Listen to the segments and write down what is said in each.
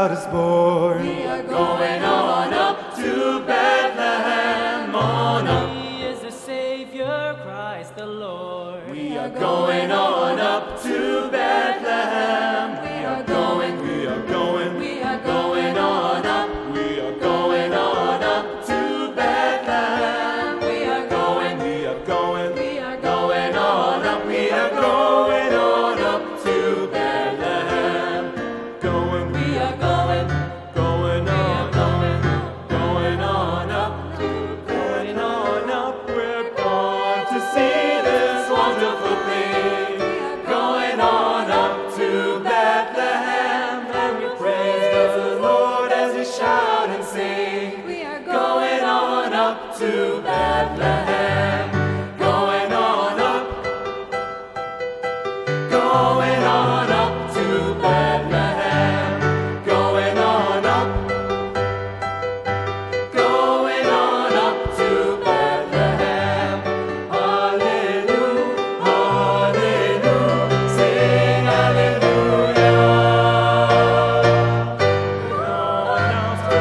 child is born. We are going on up to Bethlehem, on up. He is the Savior, Christ the Lord. We are going on up to Bethlehem. We are going on up. We are going on up to Bethlehem. We are going on up. We are going on up to Bethlehem. We are going on up. We're going to see this wonderful thing. Going on up to Bethlehem, and we praise the Lord as we shout and sing. We are Going on up to Bethlehem. Going on up. Going on up to Bethlehem. Going on up. Going on up to Bethlehem. Hallelujah, hallelujah, sing hallelujah. Going up to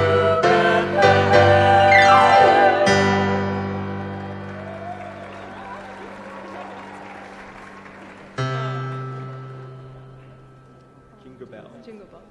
Jingle bell. Jingle bell.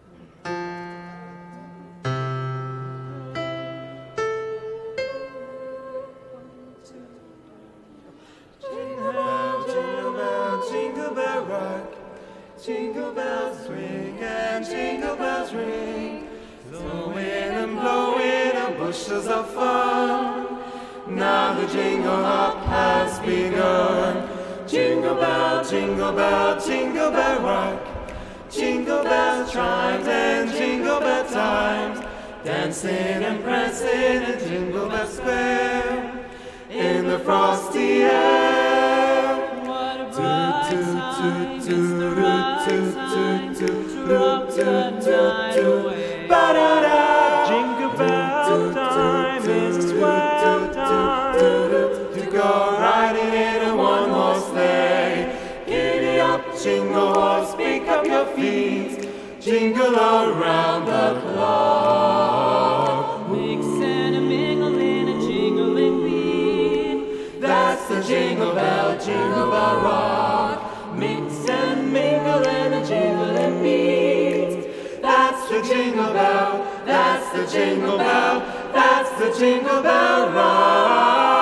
Jingle bell, jingle bell, jingle bell rock. Jingle bells swing and jingle bells ring. Blowing and blowing and bushels of fun. Now the jingle hop has begun. Jingle bell, jingle bell, jingle bell rock. Jingle bell chimes and jingle bell times. Dancing and prancing in Jingle Bell Square. In the frosty air. What a bright time is the rising to rock the night away. Jingle bell time is swell time. To go riding in a one-horse sleigh. Giddy up, jingle horse, pick up your feet. Jingle around the clock. Mix and a mingling and jingling beat. That's the jingle bell rock. Mix and mingle and a jingling beat. That's the jingle bell, that's the jingle bell, that's the jingle bell rock.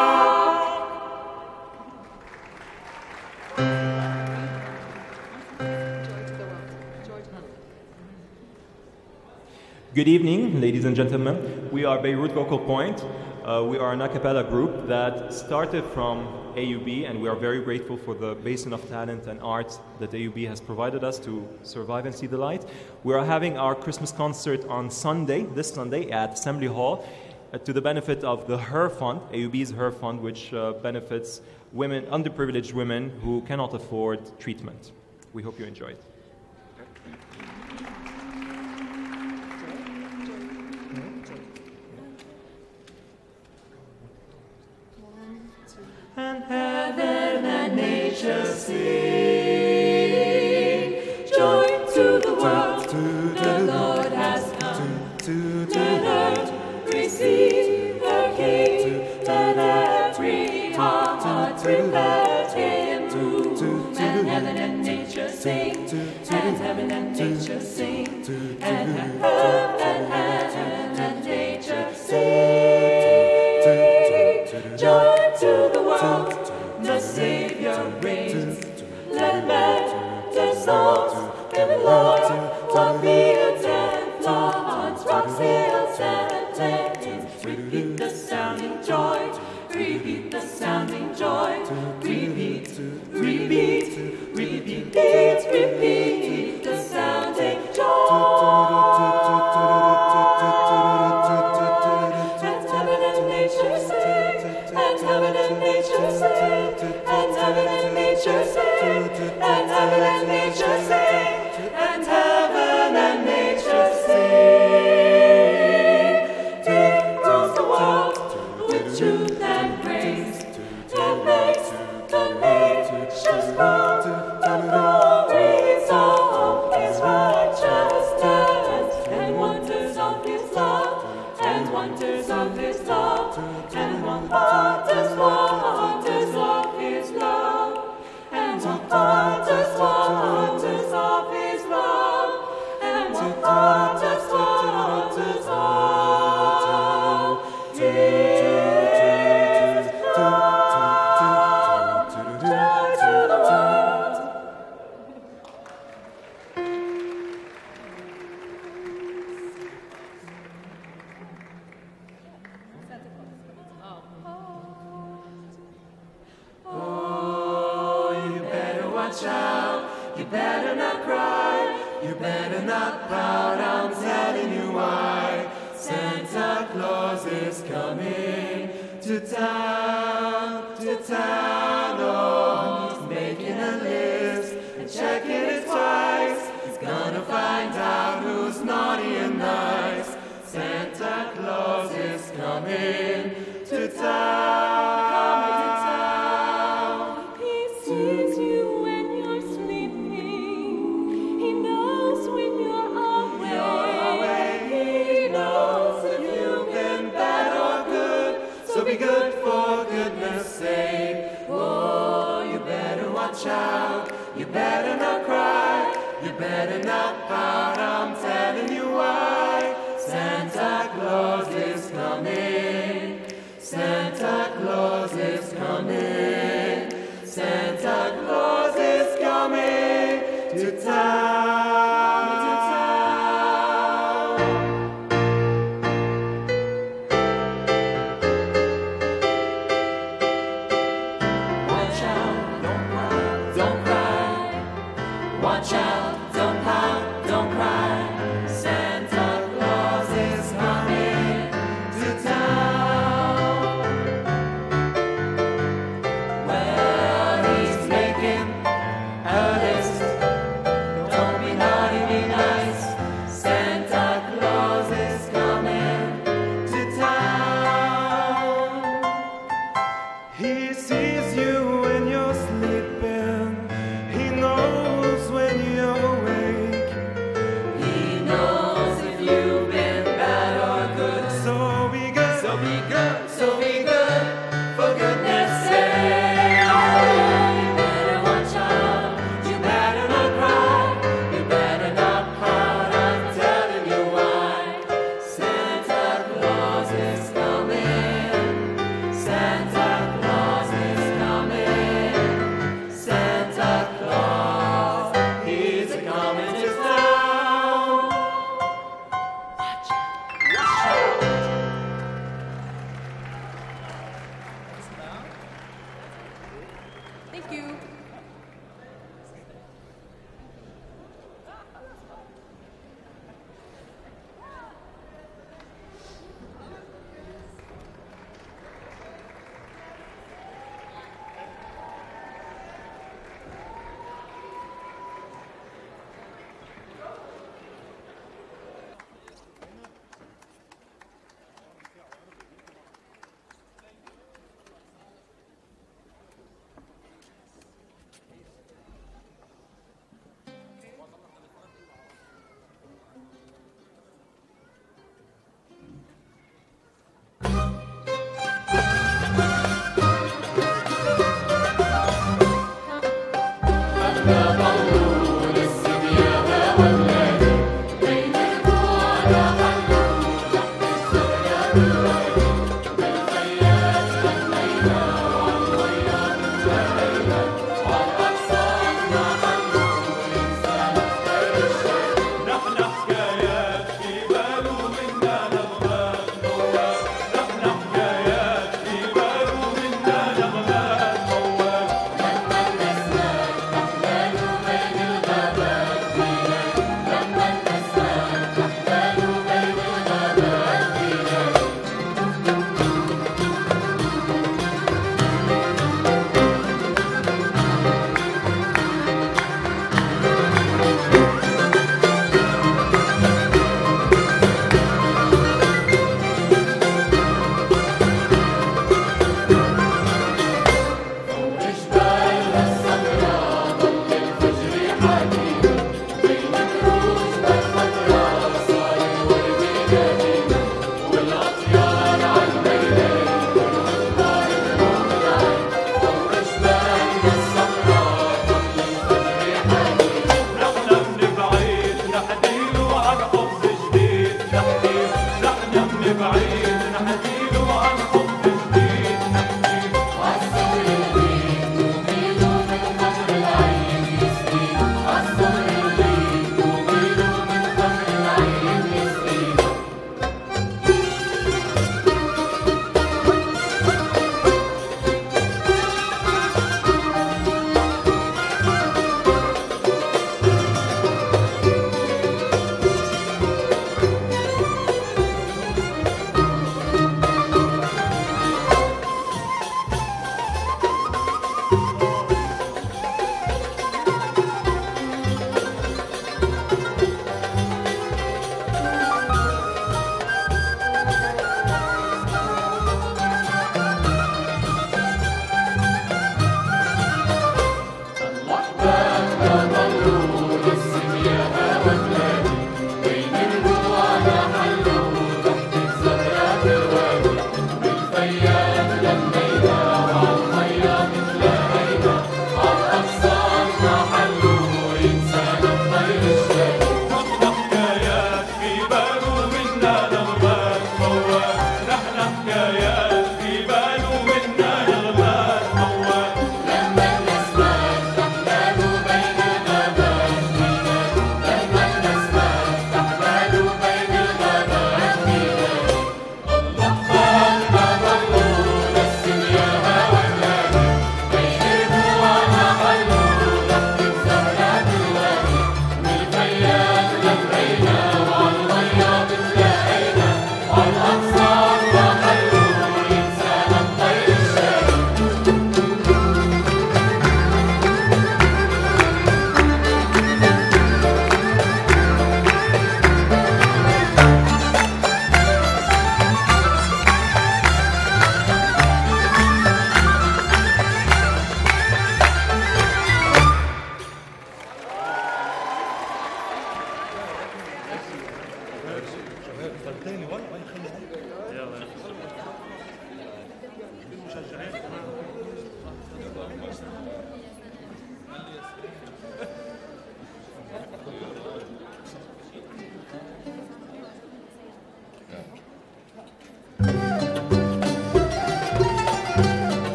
Good evening, ladies and gentlemen. We are Beirut Vocal Point. We are an a cappella group that started from AUB, and we are very grateful for the basin of talent and art that AUB has provided us to survive and see the light. We are having our Christmas concert on Sunday, this Sunday, at Assembly Hall, to the benefit of the HER Fund, AUB's HER Fund, which benefits women, underprivileged women who cannot afford treatment. We hope you enjoy it. And heaven and nature sing. Joy to the world, the Lord has come. Let earth receive her King. Let every heart prepare him to. And heaven and nature sing. And heaven and nature sing. And heaven and nature sing. Joy to the world, the Savior reigns. and wonders of His love, and wonders of His love, and wonders of His love, and wonders of His Watch out, you better not cry, you better not pout, I'm telling you why. Santa Claus is coming to town, oh, he's making a list and checking it twice. He's gonna find out who's naughty and nice. Santa Claus is coming to town. So be good for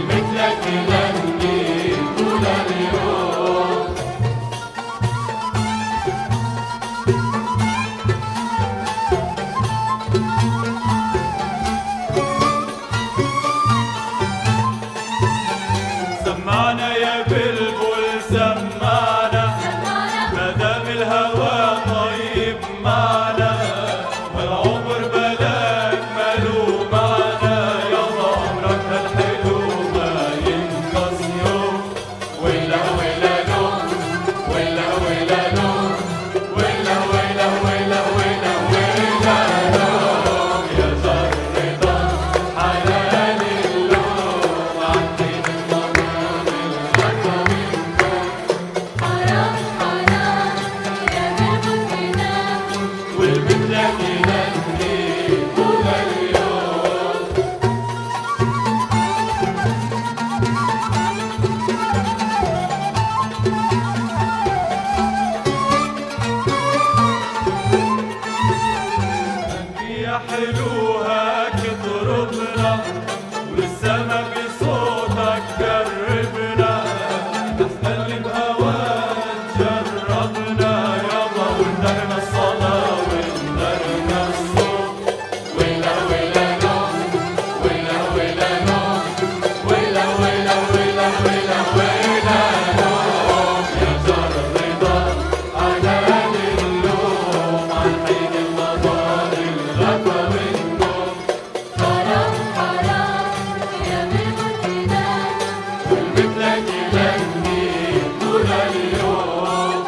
والمثلك يغني طول اليوم. سمعنا يا بلبل سمعنا، مدام الهوى طيب معنا، والعمر بلاك ماله معنا، يلا عمرك هالحلو ما ينقص يوم. ولا ولا لون، ولا ولا لون، ولا ولا ولا ولا ولا لون، يا زهر الرضا حلال اللوم، عطيني المنام الغطا منكم. حرام حرام يا بلبل كده، والمثلك يغني طول اليوم. يا حلوها تضربنا، والسما بصوتك جربنا، احنا اللي بهواك جربنا، يابا وندهنا الصلاة وندهنا الصوت. ولا ولا لون، ولا ولا لون، ولا ولا ولا ولا ولا لون، يا زهر الرضا حلال اللوم، عالحين المطار الغطا منكم. حرام حرام يا بلبل كده، والمثلك يغني طول اليوم.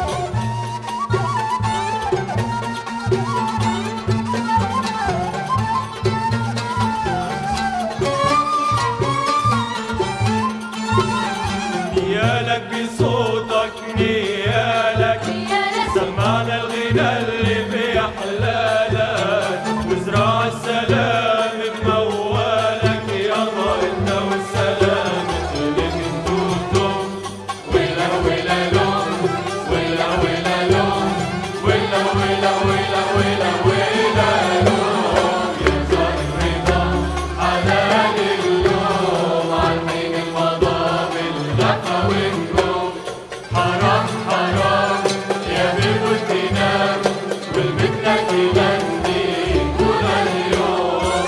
نيالك بصوتك نيالك، سمعنا الغنى اللي بأحلالك، وزراع السلام بموالك، يابا انت والسلام مثلك انتوتم. ولا ولا لون، ولا ولا لون، ولا ولا ولا ولا ولا لون، يا زهر الرضا حلال اللوم، عالحين المضام الغطا وانكم. حرام حرام يا بلبل تنام، والمثلك يغني طول اليوم.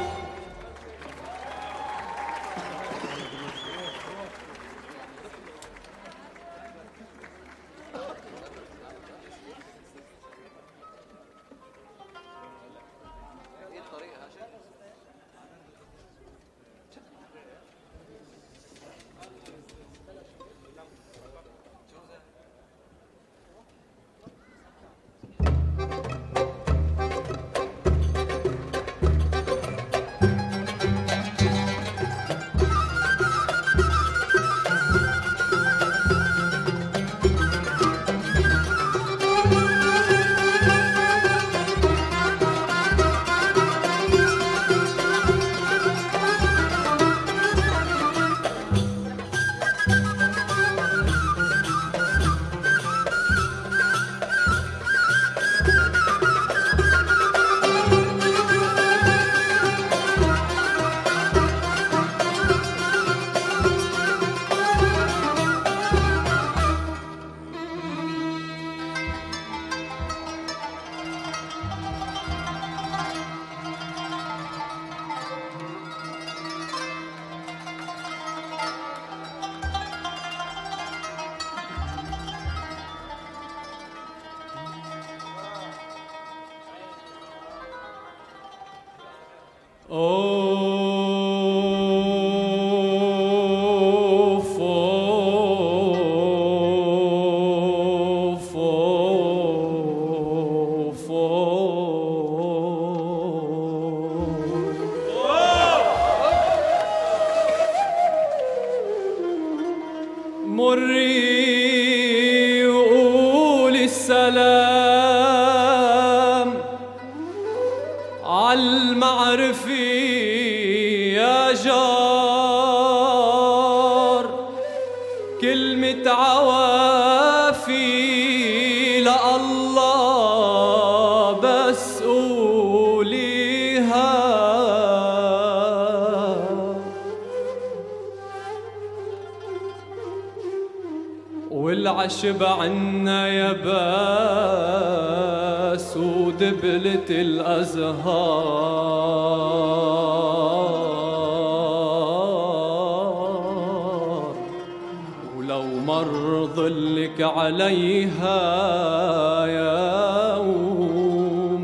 أوف أوف أوف مري وقول السلام عالمعرفة يا جار، كلمة عوافي لله بس قوليها. والعشب عنا يا باس ودبلة الأزهار، ولو مر ظلك عليها يوم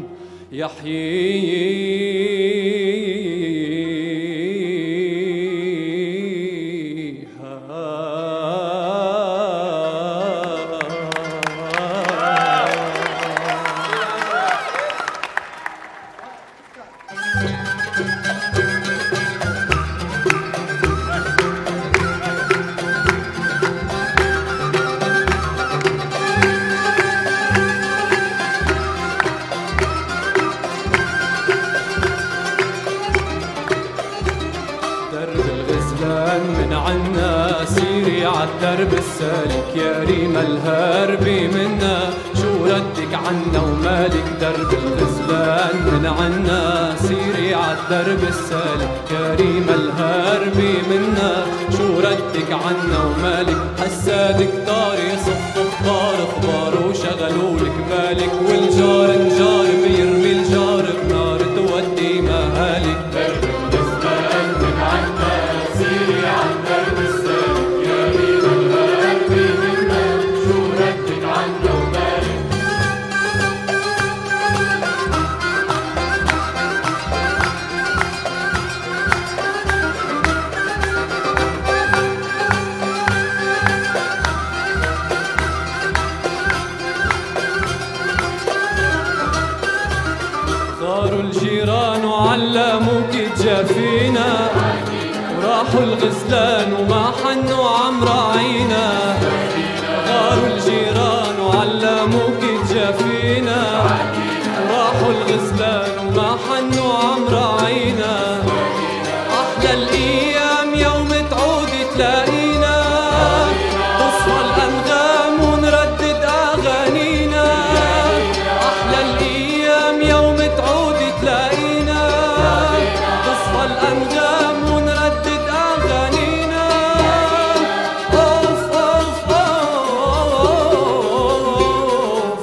من عنا سيري عالدرب السالك يا ريم الهربي منا، شو ردك عنا ومالك درب الغزلان من عنا سيري عالدرب السالك يا ريم الهربي منا، شو ردك عنا ومالك حسادك دار يصف اخبار اخبار وشغلولك بالك، والجار نجار بيرمي الجار بنار تودي مهالك. درب الغزلان من عنا سيري عالدرب السالك يا ريم الهربي منا، شو ردك عنا ومالك. صاروا الجيران وعلموك تجافينا، وراحوا الغزلان وما حنوا عم راعينا. غاروا الجيران وعلموك تجافينا، وراحوا الغزلان وما حنوا عم راعينا. أحلى الأيام يوم تعودي تلاقينا، تصفى الأنغام ونردد أغانينا. أحلى الأيام يوم تعودي تلاقينا، تصفى الأنغام ونردد أغانينا. أوف أوف أوف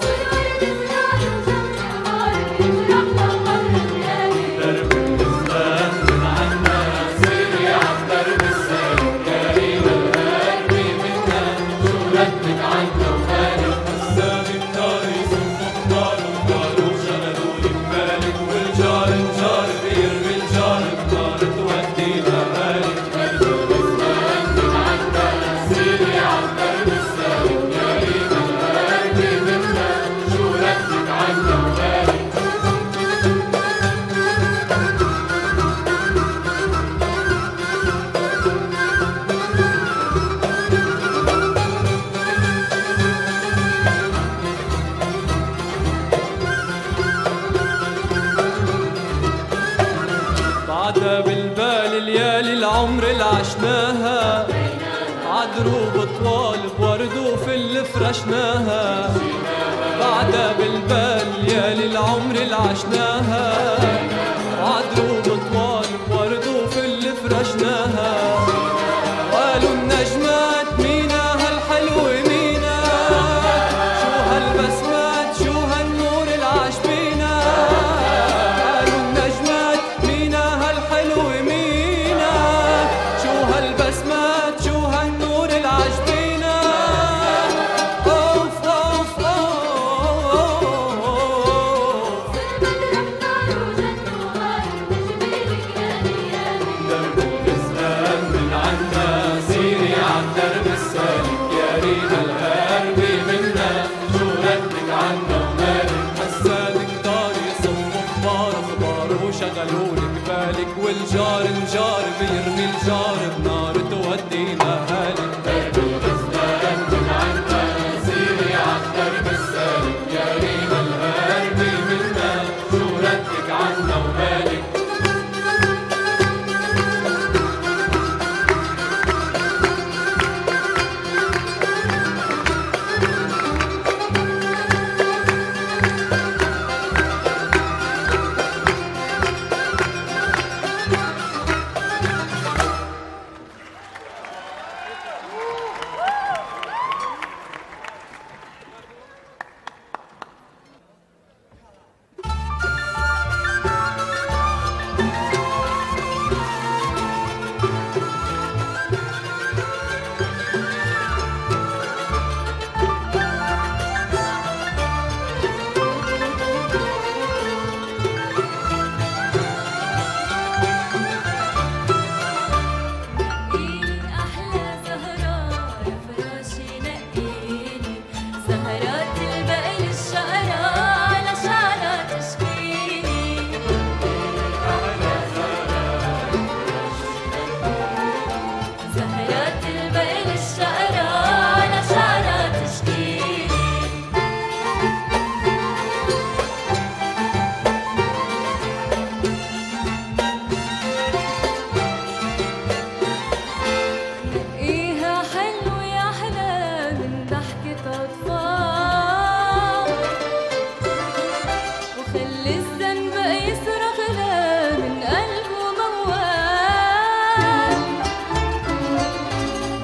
درب الغزلان من عنا سيري عالدرب السالك يا ريم الهربي منا، شو ردك عنا ومالك. حسابك دار يصف اخبار اخبار وشغلولك بالك، والجار نجار بيرمي الجار بنار تودي مهالك. درب الغزلان من عنا سيري عالدرب السالك يا ريم الهربي منا، شو ردك عنا ومالك. بعدها بالبال ليالي العمر اللي عشناها، عدروب طوال بورد وفل فرشناها. بعدها بالبال ليالي العمر اللي عشناها، عدروب طوال بورد وفل فرشناها. قالوا النجمات مينا هالحلو مينا، شو هالبسمات شو هالنور العجبينا. قالوا النجمات مينا هالحلو مينا، شو هالبسمات شو هالنور العجبينا. أوف أوف أوف درب الغزلان من عنا سيري عالدرب السالك يا ريم الهربي منا، شو ردك عنا ومالك. حسادك دار يصف اخبار اخبار وشغلولك بالك، والجار نجار بيرمي الجار بنار تودي مهالك. درب الغزلان من عنا سيري عالدرب السالك يا ريم الهربي منا، شو ردك عنا ومالك.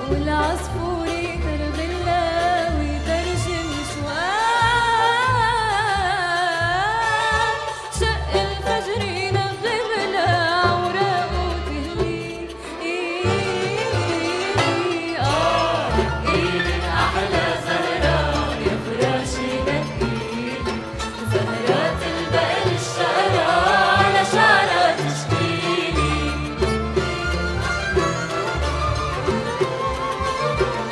والعصفور يترغلى ويترجم شوان شق الفجر ينغم الأوراق وتهلي دقيلك أحلى زهرة يا فراشي دقيلك زهرات البقل الشقرة على شعرها تشكيلي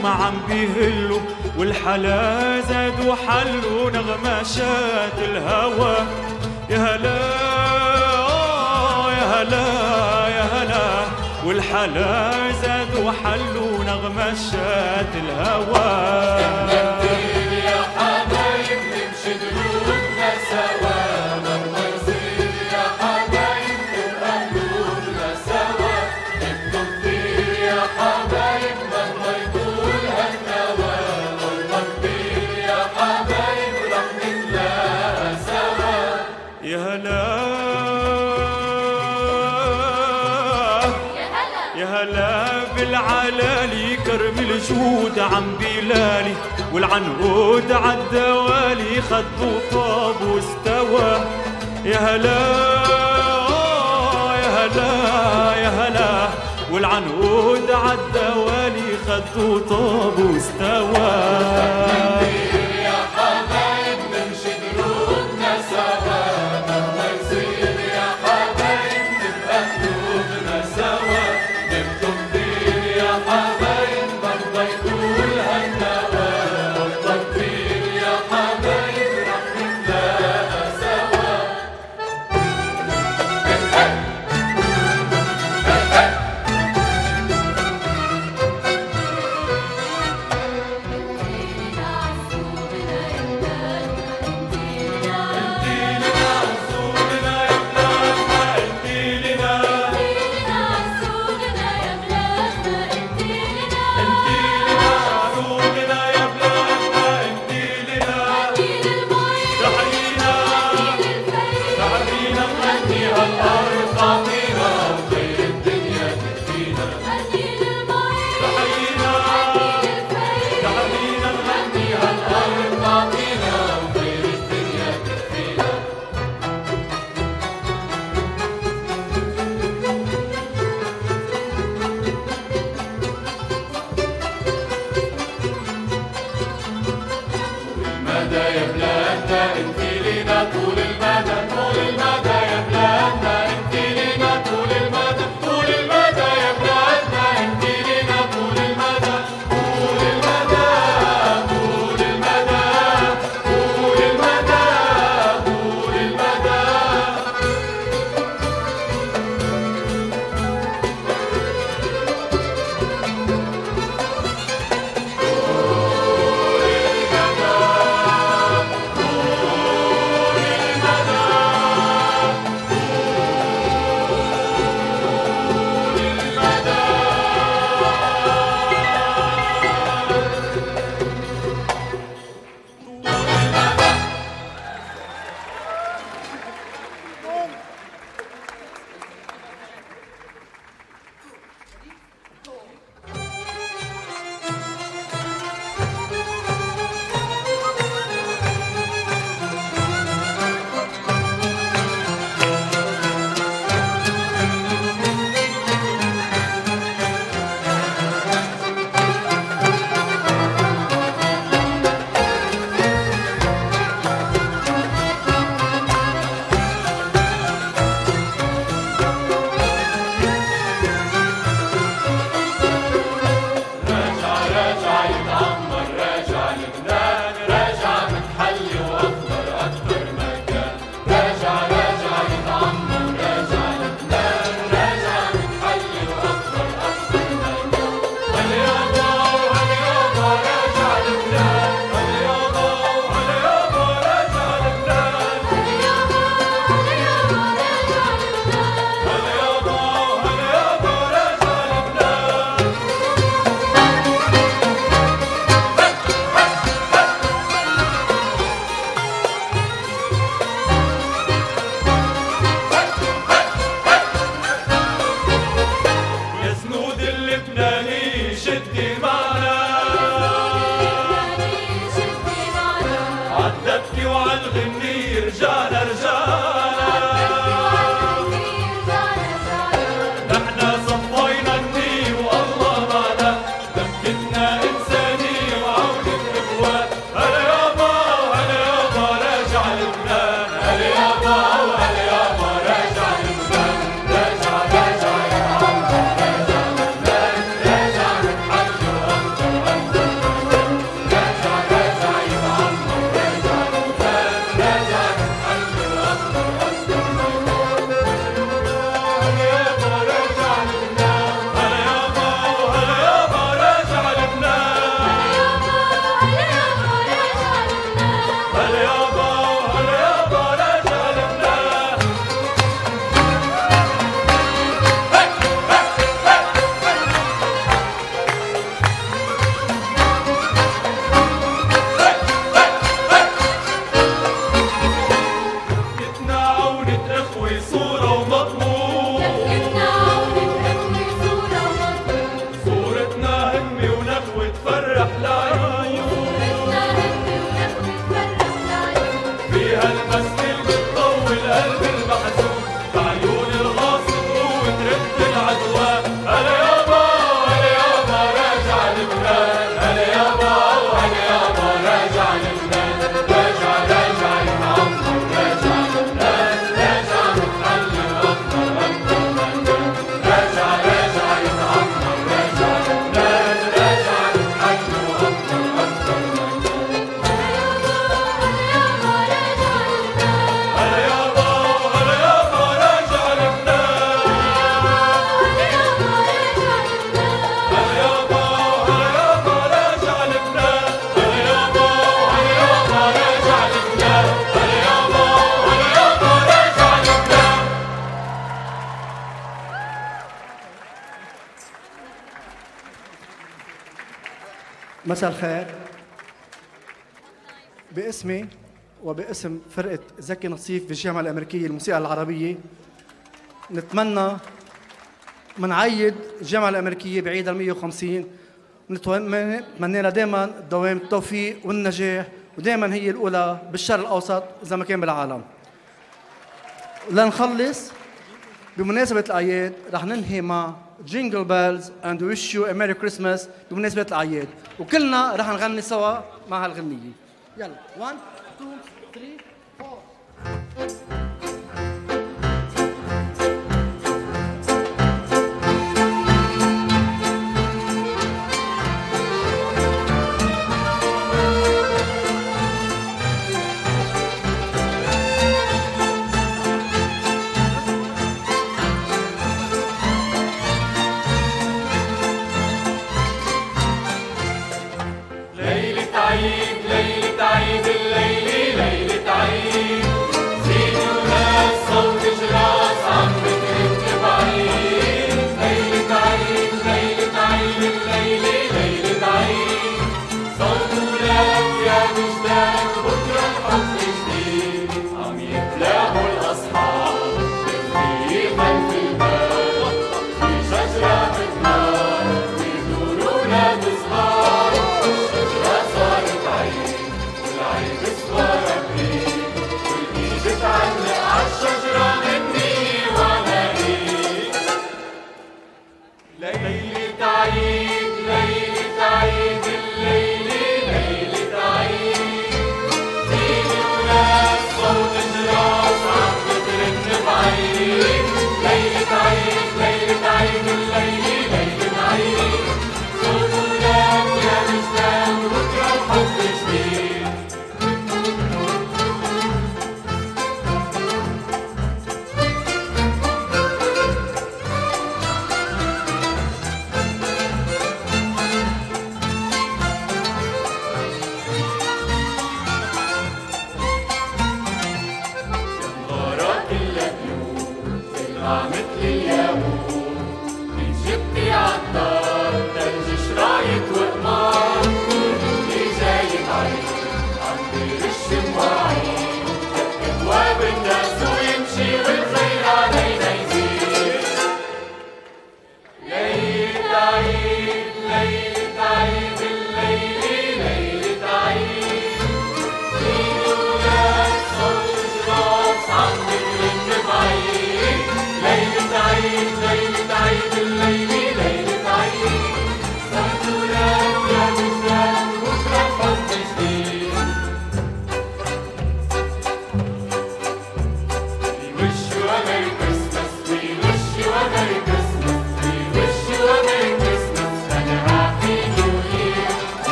النجوم عم بيهلوا والحلا زادوا حلوا نغماشات الهوى. يا هلا يا هلا يا هلا والحلا زادوا حلوا نغماشات الهوى. يا حبايب نمشي دروبنا سوا مهما يصير يا حبايب تبقى قلوبنا سوا. نبقى كتير يا حبايب مهما يطول هالنوى. والله كتير يا حبايب رح نتلاقى سوا. يا هلا يا هلا بالعلالي كرم الجود عم بلالي والعنقود عالدوالي خدوا طاب واستوى. يا هلا يا هلا يا هلا والعنقود عالدوالي خدوا طاب واستوى. يا حبايب نمشي دروبنا سوا مهما يصير يا حبايب تبقى قلوبنا سوا. نبقى كتير يا حبايب برضى يطول هالنوى. والله كتير يا حبايب رح نتلاقى سوا. يا بلادنا انتي لينا طول المدى طول المدى. يا بلادنا انتي لينا طول المدى طول المدى. يا بلادنا انتي لينا طول المدى طول المدى طول المدى طول المدى طول المدى. طول المدى مساء الخير. باسمي وباسم فرقة زكي نصيف في الجامعة الأمريكية للموسيقى العربية نتمنى منعيد الجامعة الأمريكية بعيد 150. نتمنى لها دائما دوام التوفيق والنجاح، ودائما هي الأولى بالشرق الأوسط إذا ما كان بالعالم. لنخلص بمناسبة الأعياد رح ننهي مع جينجل بيلز اند ويش يو ا ميري كريسماس بمناسبة الأعياد، وكلنا رح نغني سوا مع هالغنية. يلا 1 2 3 4.